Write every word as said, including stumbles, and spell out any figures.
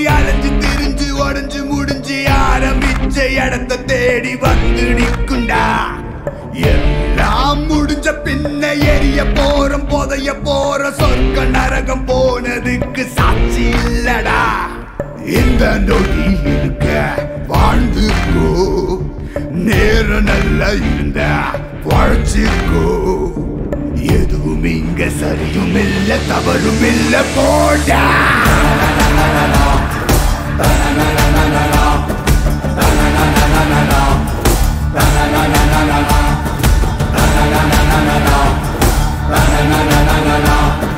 அலைஞ்சு திரிஞ்சு உடஞ்சு முடிஞ்சு ஆரம்பிச்ச இடத்த தேடி வந்து நிக்குண்டா. எல்லாம் முடிஞ்ச பின்ன எரிய போறோம் புதைய போற சொர்க்க நரகம் போனதுக்கு சாட்சி இல்லடா. இந்த நொடி இருக்க வாழ்ந்துக்கோ, நேரம் நல்லா இருந்த வாழ்ச்சிக்கோ. எதுவும் இங்க சரியும் இல்ல தவறும் இல்ல போடா. Na na na na na na na na na na na na na na